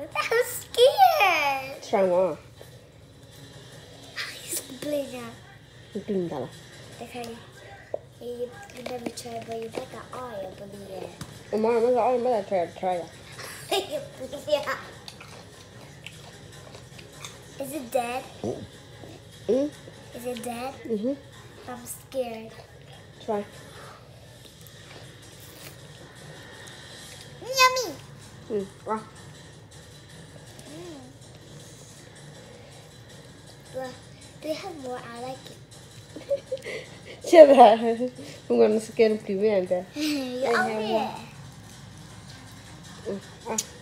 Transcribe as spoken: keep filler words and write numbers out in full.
I'm scared. Try more. It's bleeding. Bleeding out. Okay. You, you never tried, but you got the oil bleeding. Oh, Mom, I got all try try it. Yeah. Is it dead? Mm? Is it dead? Mm-hmm. I'm scared. Try. Yummy. Mm. Wow. Mm. Well, do you have more? I like it. Shut up. I'm going to scare the people. You I over have here. one. Mm. Ah.